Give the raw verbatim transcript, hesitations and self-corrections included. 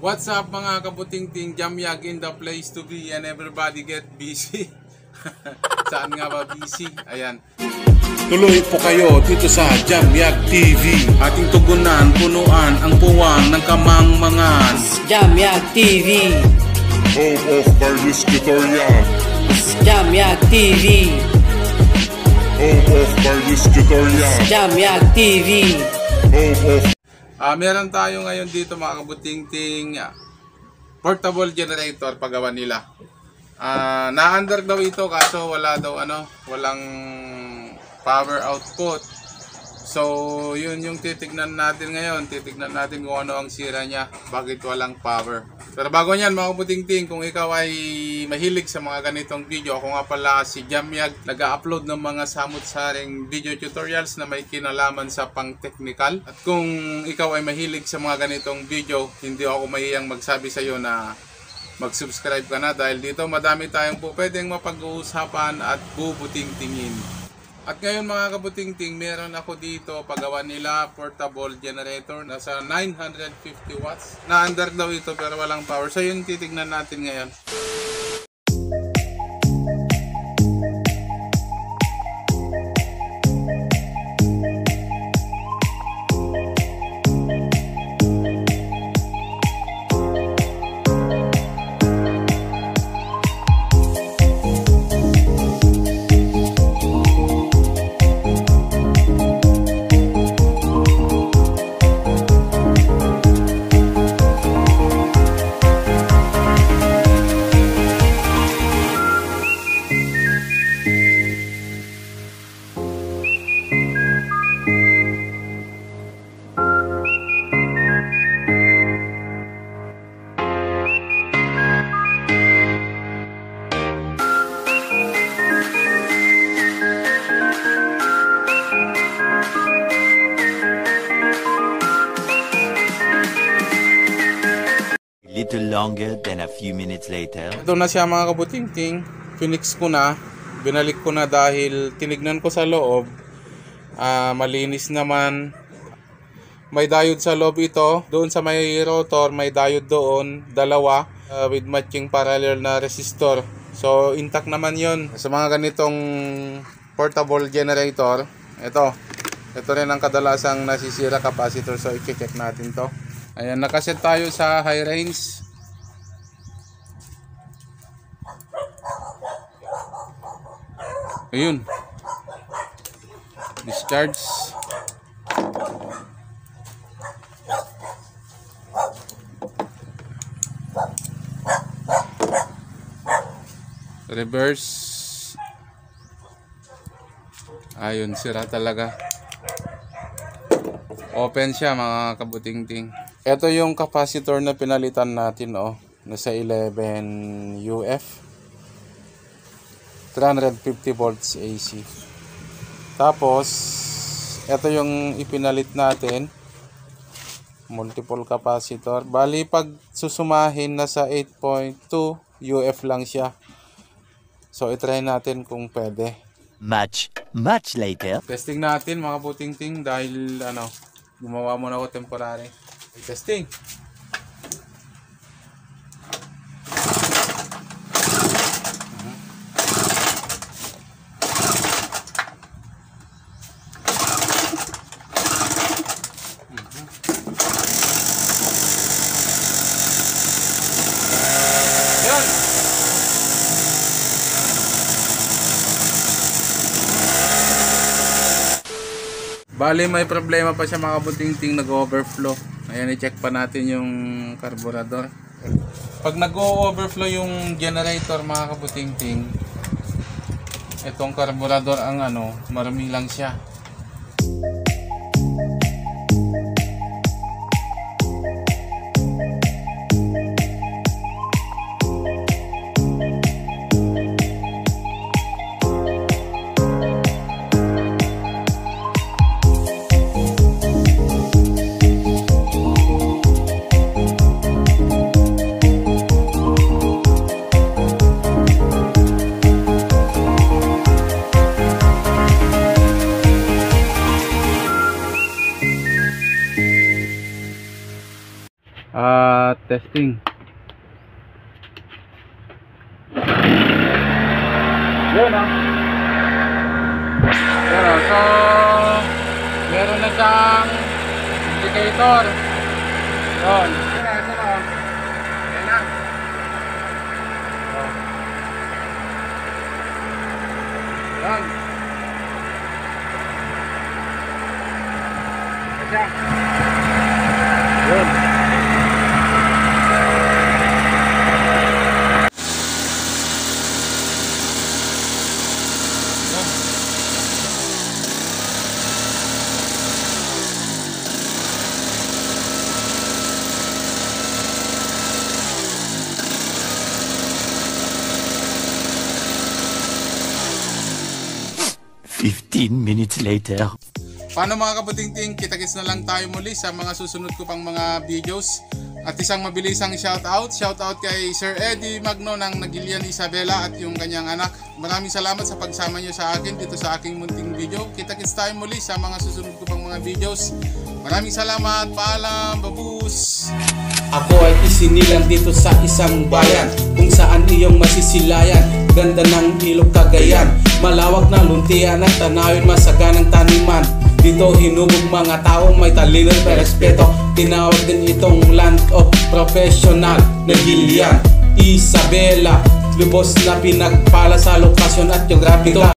What's up mga kabuting-ting, Jamyag in the place to be and everybody get busy. Saan nga ba busy? Ayan. Tuloy po kayo dito sa Jamyag T V. Ating tugunan, punuan ang puwang ng kamangmangan. Jamyag T V. Home of various tutorial. Jamyag T V. Home of various tutorial. Jamyag T V. Home of Ah, meron tayo ngayon dito mga kabuting-ting uh, portable generator paggawa nila. Ah, na-under daw ito kaso wala daw ano, walang power output. So, yun yung titignan natin ngayon. Titignan natin kung ano ang sira niya, bakit walang power. Pero bago niyan mga kabuting-ting, kung ikaw ay mahilig sa mga ganitong video, ako nga pala si Jamyag, nag-upload ng mga samut-saring video tutorials na may kinalaman sa pang-technical. At kung ikaw ay mahilig sa mga ganitong video, hindi ako mahiyang magsabi sa iyo na mag-subscribe ka na dahil dito madami tayong po pwedeng mapag-uusapan at bubuting-tingin. At ngayon mga kabuting-ting, meron ako dito paggawa nila portable generator, nasa nine hundred fifty watts. Na-under daw ito pero walang power. So yun titignan natin ngayon. Little longer than a few minutes later. Ito na siya mga kabuting-ting. Finix ko na. Binalik ko na dahil tinignan ko sa loob. Uh, malinis naman. May diode sa loob ito. Doon sa may rotor, may diode doon. Dalawa. Uh, with matching parallel na resistor. So, intact naman yon. Sa mga ganitong portable generator, ito. Ito rin ang kadalasang nasisira capacitor. So, i-check natin to. Ayan, nakaset tayo sa high range. Ayun. Discharge. Reverse. Ayun, sira talaga. Open siya mga kabuting-ting. Ito yung capacitor na pinalitan natin, oh. Nasa eleven U F. three hundred fifty volts A C. Tapos, ito yung ipinalit natin. Multiple capacitor. Bali, pag susumahin, nasa eight point two U F lang siya. So, itry natin kung pwede. Much, much later. Testing natin mga kabuting-ting dahil, ano, gumawa muna ako temporary. Testing. Yan. Bali may problema pa siya mga kabuting-ting, nag-overflow. Ayan, i-check pa natin yung carburetor. Pag nag-overflow yung generator mga kabuting-ting, itong carburetor ang ano, marumi lang siya. testing. Yun ah. Pero so meron na siyang indicator. Yun. Ito na, ito na. Ayan na. Yan. Ayan. Yun. Fifteen minutes later. Paano mga kabutingting, kita-kits na lang tayo muli sa mga susunod ko pang mga videos. At isang mabilisang shoutout, shoutout kay Sir Eddie Magno ng Nagilian Isabela at yung kanyang anak. Maraming salamat sa pagsama niyo sa akin dito sa aking munting video. Kita-kits tayo muli sa mga susunod ko pang mga videos. Maraming salamat, paalam, babus! Ako ay isinilang dito sa isang bayan kung saan iyong masisilayan. Ganda ng ilog Cagayan, malawak na luntian at tanawin, masaganang taniman. Dito hinubog mga taong may talino at respeto. Tinawag din itong land of professional. Nagilian Isabela, lubos na pinagpala sa lokasyon at geography.